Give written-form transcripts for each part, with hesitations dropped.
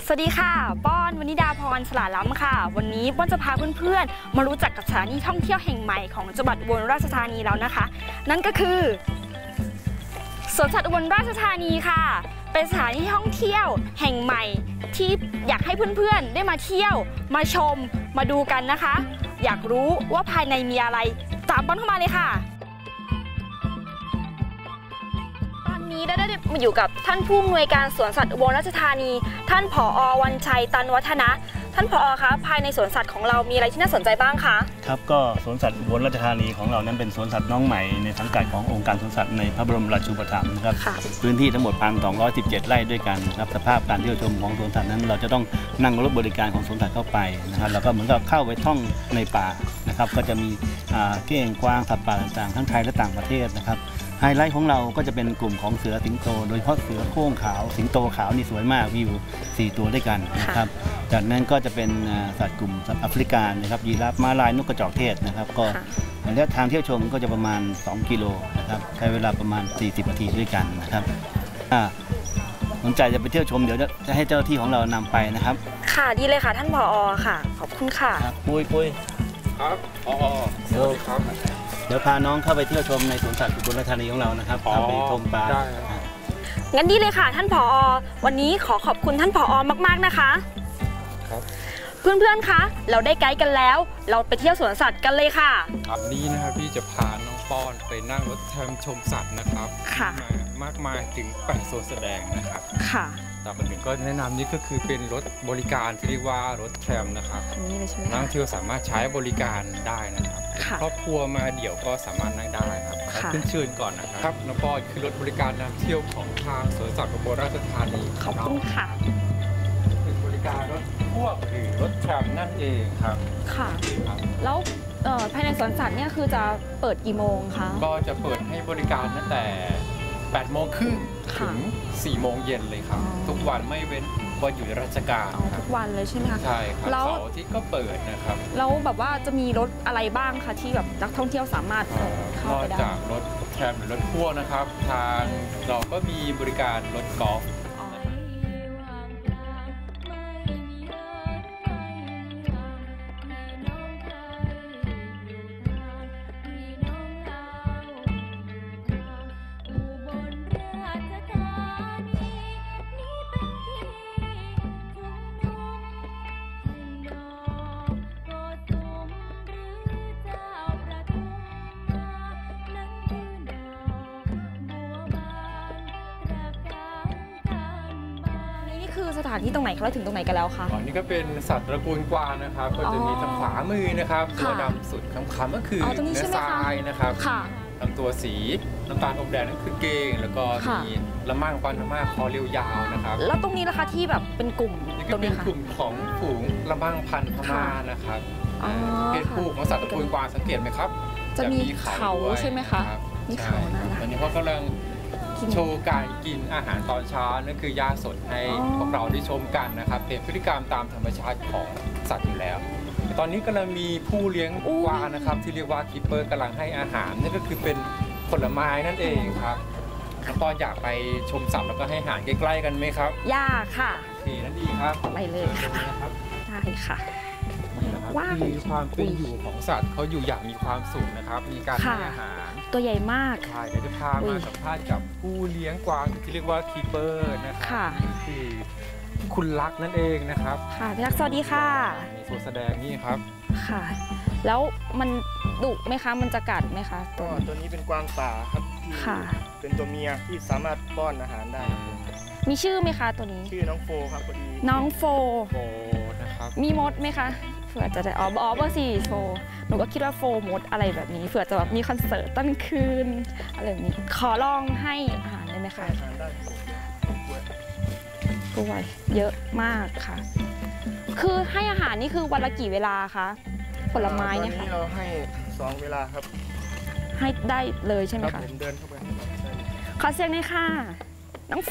สวัสดีค่ะป้อนวนิดาพรสลาล้ำค่ะวันนี้ป้อนจะพาเพื่อนๆมารู้จักกับสถานที่ท่องเที่ยวแห่งใหม่ของจังหวัดอุบลราชธานีแล้วนะคะนั่นก็คือสวนสัตว์อุบลราชธานีค่ะเป็นสถานที่ท่องเที่ยวแห่งใหม่ที่อยากให้เพื่อนๆได้มาเที่ยวมาชมมาดูกันนะคะอยากรู้ว่าภายในมีอะไรตามป้อนเข้ามาเลยค่ะนี้ได้มาอยู่กับท่านผู้อำนวยการสวนสัตว์อุบลราชธานีท่านผอ.วันชัยตันวัฒนะท่านผอ.คะภายในสวนสัตว์ของเรามีอะไรที่น่าสนใจบ้างคะครับก็สวนสัตว์อุบลราชธานีของเรานั้นเป็นสวนสัตว์น้องใหม่ในสังกัดขององค์การสวนสัตว์ในพระบรมราชูปถัมภ์นะครับพื้นที่ทั้งหมด 1,217 ไร่ด้วยกันครับสภาพการเที่ยวชมของสวนสัตว์นั้นเราจะต้องนั่งรถบริการของสวนสัตว์เข้าไปนะครับแล้วก็เหมือนกับเข้าไปท่องในป่านะครับก็จะมีเก้งกวางสัตว์ป่าต่างๆทั้งไทยและต่างประเทศนะครับไฮไลท์ของเราก็จะเป็นกลุ่มของเสือสิงโตโดยเฉพาะเสือโคร่งขาวสิงโตขาวนี่สวยมากมีอยู่4ตัวด้วยกันนะครับจากนั้นก็จะเป็นสัตว์กลุ่มสัตว์แอฟริกันนะครับยีราฟม้าลายนกกระจอกเทศนะครับก็ระยะทางเที่ยวชมก็จะประมาณ2 กิโลนะครับใช้เวลาประมาณ40 นาทีด้วยกันนะครับสนใจจะไปเที่ยวชมเดี๋ยวจะให้เจ้าที่ของเรานำไปนะครับค่ะดีเลยค่ะท่านผอ.ค่ะขอบคุณค่ะปุ้ยครับผอ.สวัสดีครับเดี๋ยวพาน้องเข้าไปเที่ยวชมในสวนสัตว์อุบลราชธานีของเรานะครับพาไปชมปลางั้นดีเลยค่ะท่านผอ.วันนี้ขอขอบคุณท่านผอ.มากๆนะคะครับเพื่อนๆคะเราได้ไกด์กันแล้วเราไปเที่ยวสวนสัตว์กันเลยค่ะวันนี้นะครับพี่จะพาน้องป้อนไปนั่งรถแทรมชมสัตว์นะครับค่ะมากมายถึง8 โซนแสดงนะครับค่ะแต่มาถึงก็แนะนำนี่ก็คือเป็นรถบริการที่เรียกว่ารถแทรมนะครับนี่เลยใช่ไหมนักท่องเที่ยวสามารถใช้บริการได้นะครับครอบครัวมาเดี่ยวก็สามารถนั่งได้ครับขึ้นเชิญก่อนนะครับน้องป้อนคือรถบริการนำเที่ยวของทางสวนสัตว์อุบลราชธานีขอบคุณค่ะเป็นบริการรถพ่วงหรือรถแทรมนั่นเองครับค่ะแล้วภายในสวนสัตว์เนี่ยคือจะเปิดกี่โมงคะก็จะเปิดให้บริการตั้งแต่8 โมงครึ่งถึง4 โมงเย็นเลยครับทุกวันไม่เว้นวันหยุดราชการทุกวันเลยใช่ไหมคะใช่ครับเสาร์อาทิตย์ก็เปิดนะครับแล้วแบบว่าจะมีรถอะไรบ้างคะที่แบบนักท่องเที่ยวสามารถเข้าไปได้นอกจากรถแทรมหรือรถพ่วงนะครับทางเราก็มีบริการรถกอล์ฟคือสถานที่ตรงไหนเราถึงตรงไหนกันแล้วคะนี่ก็เป็นสัตว์ตระกูลกวางนะครับก็จะมีทางขวามือนะครับตัวดำสุดคำก็คือเนื้อทรายนะครับลำตัวสีน้ำตาลอมแดงนั่นคือเก้งแล้วก็มีละมั่งปานมาคอเรียวยาวนะครับแล้วตรงนี้ล่ะคะที่แบบเป็นกลุ่มนี่ก็เป็นกลุ่มของฝูงละมั่งพันธุ์พม่านะครับเพศผู้ของสัตว์ตระกูลกวางสังเกตไหมครับจะมีเขาใช่ไหมคะมีเขาตอนนี้เขากำลังโชว์การกินอาหารตอนเช้านั่นคือหญ้าสดให้พวกเราได้ชมกันนะครับเป็นพฤติกรรมตามธรรมชาติของสัตว์อยู่แล้วตอนนี้กำลังมีผู้เลี้ยงกวางนะครับที่เรียกว่าคีปเปอร์กำลังให้อาหารนั่นก็คือเป็นผลไม้นั่นเองครับน้องปอนอยากไปชมสัตว์แล้วก็ให้อาหารใกล้ๆกันไหมครับอยากค่ะโอเคนั่นดีครับไปเลยค่ะได้ค่ะว่าคือความเป็นอยู่ของสัตว์เขาอยู่อย่างมีความสุขนะครับมีการให้อาหารตัวใหญ่มากใช่เดี๋ยวจะพามาสัมภาษณ์กับผู้เลี้ยงกวางที่เรียกว่าคีปเปอร์นะครับคือคุณลักนั่นเองนะครับค่ะพี่ลักสวัสดีค่ะมีโซนแสดงนี่ครับค่ะแล้วมันดุไหมคะมันจะกัดไหมคะตัวนี้เป็นกวางป่าครับค่ะเป็นตัวเมียที่สามารถป้อนอาหารได้มีชื่อไหมคะตัวนี้ชื่อน้องโฟครับพอดีน้องโฟนะครับมีมดไหมคะเผื่อจะได้เบอร์4โฟหนูก็คิดว่าโฟมดอะไรแบบนี้เผื่อจะแบบมีคอนเสิร์ตตั้งคืนอะไรแบบนี้ขอลองให้อาหารได้ไหมคะกล้วยเยอะมากค่ะคือให้อาหารนี่คือวันละกี่เวลาคะผลไม้เนี่ยค่ะวันนี้เราให้2 เวลาครับให้ได้เลยใช่ไหมคะเดินเข้าไปขอเสียงหน่อยค่ะน้องโฟ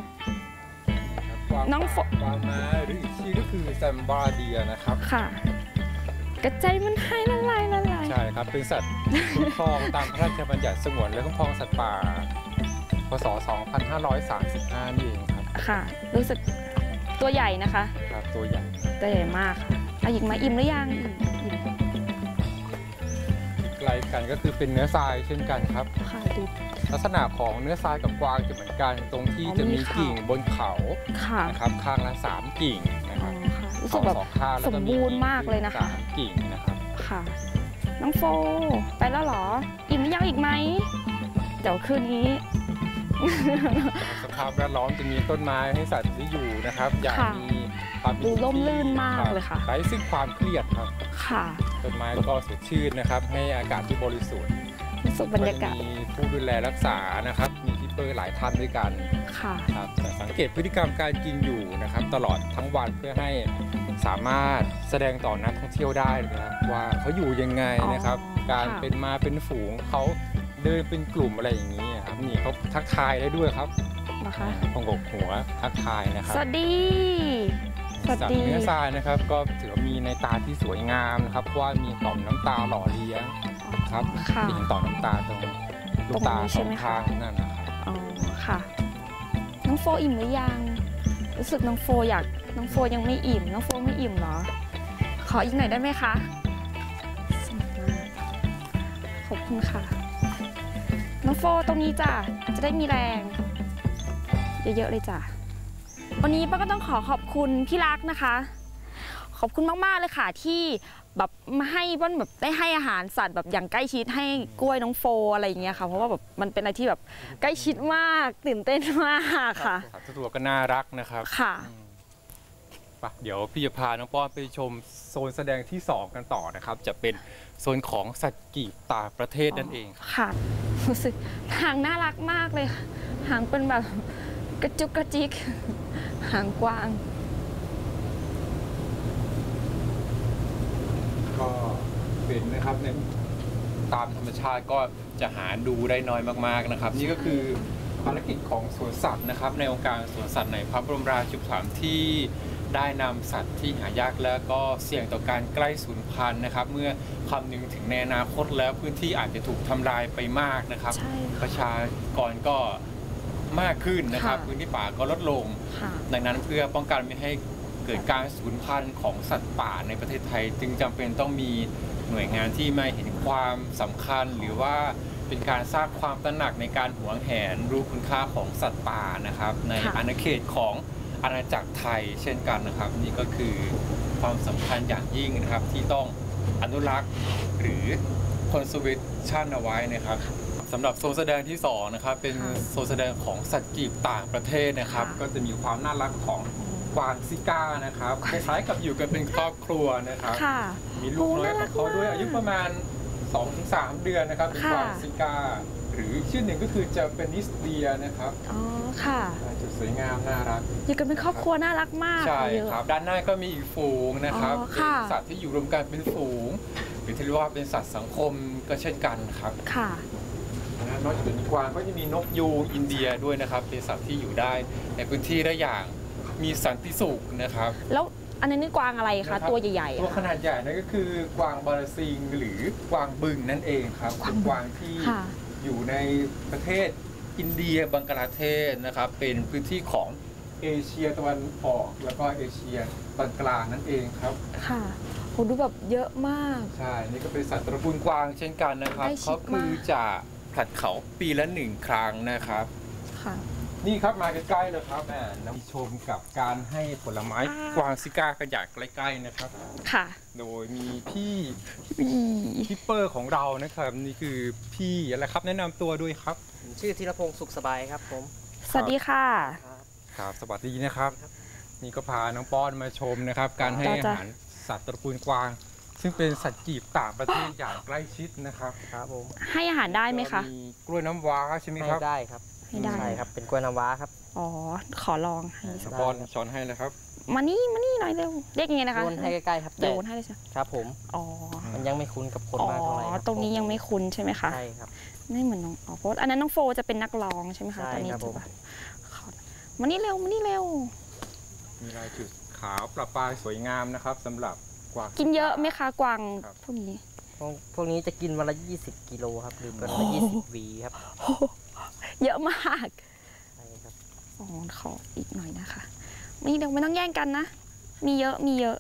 น้องกวางม้าหรืออีกชื่อก็คือแซมบาเดียนะครับค่ะกระจายมันให้ละลายใช่ครับเป็นสัตว์คุ้มครองตามพระราชบัญญัติสงวนและคุ้มครองสัตว์ป่าพศ 2535 นี่เองครับค่ะรู้สึกตัวใหญ่นะคะครับตัวใหญ่ตัวใหญ่มากค่ะเอาอีกไหมอิ่มหรือยังอิ่มใกล้กันก็คือเป็นเนื้อทรายเช่นกันครับค่ะดูลักษณะของเนื้อทรายกับกวางจะเหมือนกันตรงที่จะมีกิ่งบนเขาค่ะนะครับข้างละ3 กิ่งนะคอ๋รัอบ ค่ะรู้สึกแบบสองข้างแล้วสก็มบูรณ์มากเลยนะคะ 3 กิ่งนะครับค่ะ น้องโฟไปแล้วเหรออิ่มหรือยังอีกไหมเดี๋ยวคืนนี้สภาพแวดล้อมจะมีต้นไม้ให้สัตว์ได้อยู่นะครับอย่างค่ะมีความดูร่มรื่นมากเลยค่ะไร้ซึ่งความเครียดครับค่ะต้นไม้ก็สดชื่นนะครับให้อากาศที่บริสุทธิ์รู้สึกบรรยากาศมีผู้ดูแลรักษานะครับมีคิปเปอร์หลายท่านด้วยกันค่ะครับแต่สังเกตพฤติกรรมการกินอยู่นะครับตลอดทั้งวันเพื่อให้สามารถแสดงต่อนักท่องเที่ยวได้นะครับว่าเขาอยู่ยังไงนะครับ การค่ะเป็นมาเป็นฝูงเขาเดินเป็นกลุ่มอะไรอย่างนี้ครับนี่เขาทักทายได้ด้วยครับนะคะตรงกกหัวทักทายนะครับสวัสดีสวัสสัตดีว์เนื้อทรายนะครับก็ถือว่ามีในตาที่สวยงามนะครับว่ามีต่อมน้ำตาหล่อเลี้ยงครับค่ะเห็นต่อมน้ำตาตรงลูกตาตรงนี้สใช่องไหมคะข้างนั่นนะครับอ๋อค่ะ น้องโฟอิ่มหรือยังรู้สึกน้องโฟยังไม่อิ่มน้องโฟไม่อิ่มเหรอขออีกหน่อยได้ไหมคะสนุกมากขอบคุณค่ะ น้องโฟตรงนี้จ้ะจะได้มีแรงเยอะๆเลยจ้ะวันนี้ป้าก็ต้องขอบคุณพี่รักนะคะ ขอบคุณมากๆเลยค่ะที่แบบมาให้ป้าแบบได้ให้อาหารสัตว์แบบอย่างใกล้ชิดให้กล้วยน้องโฟอะไรอย่างเงี้ยค่ะเพราะว่าแบบมันเป็นอะไรที่แบบใกล้ชิดมากตื่นเต้นมากค่ะสัตว์ทุกตัวก็น่ารักนะครับค่ะไปเดี๋ยวพี่จะพาน้องป้อนไปชมโซนแสดงที่ 2 กันต่อนะครับ จะเป็นโซนของสัตว์กีบต่างประเทศนั่นเองครับค่ะรู้สึกหางน่ารักมากเลยค่ะหางเป็นแบบกระจุกกระจิกหางกว้างก็เป็นนะครับในตามธรรมชาติก็จะหาดูได้น้อยมากๆนะครับ นี่ก็คือภารกิจของสวนสัตว์นะครับในองค์การสวนสัตว์ในพระบรมราชูปถัมภ์ที่ได้นำสัตว์ที่หายากและก็เสี่ยงต่อการใกล้สูญพันธุ์นะครับ เมื่อคำนึงถึงในอนาคตแล้วพื้นที่อาจจะถูกทำลายไปมากนะครับใช่ค่ะประชากรก็มากขึ้นนะครับค่ะพื้นที่ป่าก็ลดลงค่ะดังนั้นเพื่อป้องกันไม่ให้เกิดการสูญพันธุ์ของสัตว์ป่าในประเทศไทย จึงจำเป็นต้องมีหน่วยงานที่มาเห็นความสำคัญ หรือว่าเป็นการสร้างความตระหนักในการหวงแหนรู้คุณค่าของสัตว์ป่านะครับในค่ะอาณาเขตของอาณาจักรไทยเช่นกันนะครับ นี่ก็คือความสำคัญอย่างยิ่งนะครับที่ต้องอนุรักษ์หรือ conservation เอาไว้นะครับสำหรับโซนแสดงที่2นะครับเป็นโซนแสดงของสัตว์กีบต่างประเทศนะครับ ก็จะมีความน่ารักของกวางซิก้านะครับคล้ายๆกับอยู่กันเป็นครอบครัวนะครับค่ะมีลูกน้อยของเขาด้วยโอ้น่ารักมากอายุประมาณ 2-3 เดือนนะครับเป็นค่ะกวางซิก้าหรือชื่อหนึ่งก็คือจะเป็นนิสเดียนะครับอ๋อค่ะจุดสวยงามน่ารักอยู่กันเป็นครอบครัวน่ารักมากใช่เยอะครับด้านหน้าก็มีอีกฝูงนะครับอ๋อเป็นค่ะสัตว์ที่อยู่รวมกันเป็นฝูง หรือที่เรียกว่าเป็นสัตว์สังคมก็เช่นกันครับค่ะนอกจากนี้กวางก็จะมีนกยูงอินเดียด้วยนะครับเป็นสัตว์ที่อยู่ได้ในพื้นที่ได้อย่างมีสันติสุขนะครับแล้วอันนี้นี่กวางอะไรนะครัคะบตัวใหญ่ๆตัวอะขนาดใหญ่นั่นก็คือกวางบาราซิงหรือกวางบึงนั่นเองครับเป็นกวางที่ค่ะอยู่ในประเทศอินเดียบังกลาเทศนะครับเป็นพื้นที่ของเอเชียตะวันออกแล้วก็เอเชียตอนกลางนั่นเองครับค่ะโหดูแบบเยอะมากใช่ นี่ก็เป็นสัตว์ตระกูลกวางเช่นกันนะครับใกล้ชิเขาดคืมาอก จะผลัดเขาปีละ1 ครั้งนะครับค่ะนี่ครับมาใกล้ๆเลยครับนำชมกับการให้ผลไม้กวางซิก้ากันอย่างใกล้ๆนะครับค่ะโดยมีพี่อีคิปเปอร์ของเรานะครับ นี่คือพี่อะไรครับแนะนำตัวด้วยครับผมชื่อธีรพงศ์สุขสบายครับผมสวัสดีค่ะครับสวัสดีนะครับ นี่ก็พาน้องป้อนมาชมนะครับ การให้อาหารสัตว์ตระกูลกวาง ซึ่งเป็นสัตว์กีบต่างประเทศอย่างใกล้ชิดนะครับครับผมให้อาหารได้ไหมคะมีกล้วยน้ำว้าใช่ไหมครับให้ได้ครับให้ได้ใช่ครับเป็นกล้วยน้ำว้าครับอ๋อ ขอลองให้สักป้อนช้อนให้เลยครับมานี่หน่อยเร็ว เรียกยังไงนะคะโยนให้ใกล้ๆครับโยแต่นให้เลยใช่ไหมครับผมอ๋อมันยังไม่คุ้นกับคนอ๋อมากเท่าไหร่คบตรงนี้ยังไม่คุ้นใช่ไหมคะใช่ครับไม่เหมือนน้องอ๋อเพราะอันนั้นน้องโฟจะเป็นนักร้องใช่ไหมคะใช่ตอนนี้ครับผมจะแบบขอมานี่เร็วมีลายจุดขาวประปรายสวยงามนะครับสำหรับกวางกินเยอะไหมคะกวางครับพวกนี้พวกนี้จะกินวันละ20 กิโลครับหรือวันละ20 หวีครับเยอะมากใช่ครับอ๋อขออีกหน่อยนะคะนี่เดี๋ยวไม่ต้องแย่งกันนะ มีเยอะมีเยอะ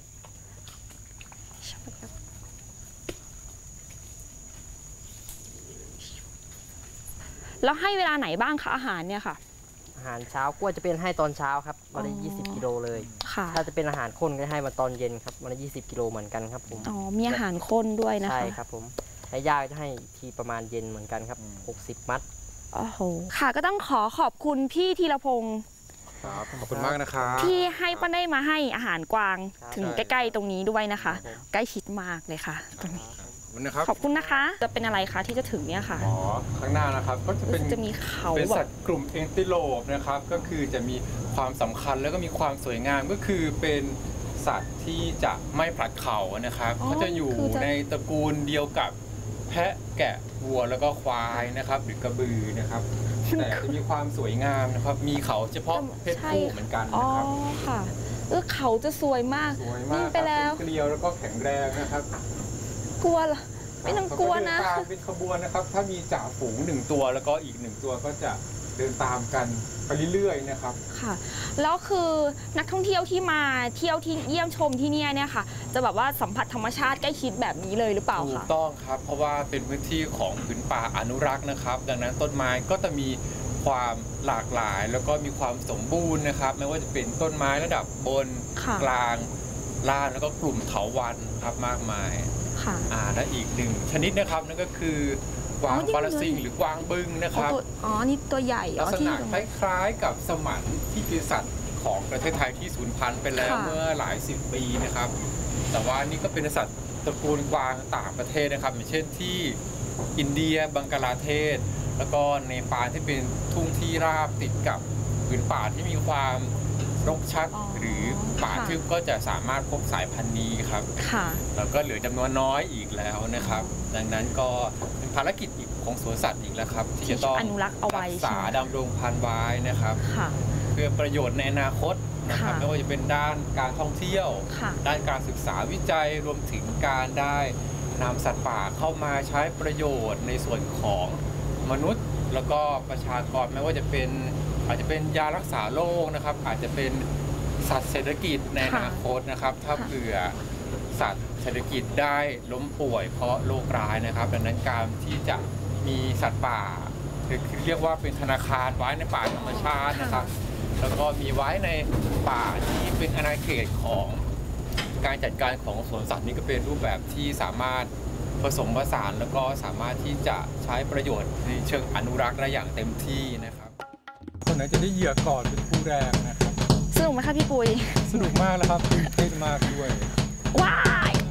แล้วให้เวลาไหนบ้างคะอาหารเนี่ยค่ะอาหารเช้าก็จะเป็นให้ตอนเช้าครับวันละ20 กิโลเลยค่ะถ้าจะเป็นอาหารข้นก็ให้มาตอนเย็นครับวันละ20 กิโลเหมือนกันครับผมอ๋อมีอาหารข้นด้วยนะคะใช่ครับผมและย่าจะให้ทีประมาณเย็นเหมือนกันครับ60 มัดโอ้โหค่ะก็ต้องขอบคุณพี่ธีรพงศ์ครับขอบคุณมากนะครับที่ให้ป้าได้มาให้อาหารกวางถึงใกล้ๆตรงนี้ด้วยนะคะใกล้ชิดมากเลยค่ะตรงนี้ขอบคุณนะคะจะเป็นอะไรคะที่จะถึงเนี่ยค่ะอ๋อข้างหน้านะครับก็จะมีเขาเป็นสัตว์กลุ่มเอนติโลปนะครับก็คือจะมีความสำคัญแล้วก็มีความสวยงามก็คือเป็นสัตว์ที่จะไม่ผลัดเขานะครับเขาจะอยู่ในตระกูลเดียวกับแพะแกะวัวแล้วก็ควายนะครับหรือกระบือนะครับแต่จะมีความสวยงามนะครับมีเขาเฉพาะเพศผู้เหมือนกันนะครับอ๋อค่ะเขาจะสวยมากวิ่งไปแล้วเกลียวแล้วก็แข็งแรงนะครับกลัวเหรอไม่ต้องกลัวนะเป็นขบวนนะครับถ้ามีจ่าฝูง1ตัวแล้วก็อีก1ตัวก็จะเดินตามกันไปเรื่อยๆนะครับค่ะแล้วคือนักท่องเที่ยวที่มาเที่ยวที่เยี่ยมชมที่นี่เนี่ยค่ะจะแบบว่าสัมผัสธรรมชาติใกล้ชิดแบบนี้เลยหรือเปล่าคะถูกต้องครับเพราะว่าเป็นพื้นที่ของผืนป่าอนุรักษ์นะครับดังนั้นต้นไม้ก็จะมีความหลากหลายแล้วก็มีความสมบูรณ์นะครับไม่ว่าจะเป็นต้นไม้ระดับบนกลางล่างแล้วก็กลุ่มเถาวัลย์ครับมากมายและอีกหนึ่งชนิดนะครับนั่นก็คือกวางปาราซิงหรือกวางบึงนะครับอ๋อนี่ตัวใหญ่ลักษณะคล้ายๆกับสมันที่เป็นสัตว์ของประเทศไทยที่สูญพันธุ์ไปแล้วเมื่อหลาย10 ปีนะครับแต่ว่านี่ก็เป็นสัตว์ตระกูลกวางต่างประเทศนะครับอย่างเช่นที่อินเดียบังกลาเทศแล้วก็เนปาลที่เป็นทุ่งที่ราบติดกับผืนป่าที่มีความรกชัดหรือป่าทึบก็จะสามารถพบสายพันธุ์นี้ครับแล้วก็เหลือจำนวนน้อยอีกแล้วนะครับดังนั้นก็เป็นภารกิจอีกของสวนสัตว์อีกแล้วครับที่จะต้องอนุรักษ์เอาไว้รักษาดำรงพันธุ์ไว้นะครับเพื่อประโยชน์ในอนาคตนะครับไม่ว่าจะเป็นด้านการท่องเที่ยวด้านการศึกษาวิจัยรวมถึงการได้นำสัตว์ป่าเข้ามาใช้ประโยชน์ในส่วนของมนุษย์แล้วก็ประชากรไม่ว่าจะเป็นอาจจะเป็นยารักษาโรคนะครับอาจจะเป็นสัตว์เศรษฐกิจในอนาคตนะครับถ้าเผื่อสัตว์เศรษฐกิจได้ล้มป่วยเพราะโรคร้ายนะครับดังนั้นการที่จะมีสัตว์ป่าเรียกว่าเป็นธนาคารไว้ในป่าธรรมชาตินะครับแล้วก็มีไว้ในป่าที่เป็นอาณาเขตของการจัดการของสวนสัตว์นี่ก็เป็นรูปแบบที่สามารถผสมผสานแล้วก็สามารถที่จะใช้ประโยชน์ในเชิงอนุรักษ์ได้อย่างเต็มที่นะครับคนไหนจะได้เหยื่อก่อนเป็นผู้แรกนะครับสนุกไหมคะพี่ปุ้ยสนุกมากแล้วครับตื่นเต้นมากด้วยว้าย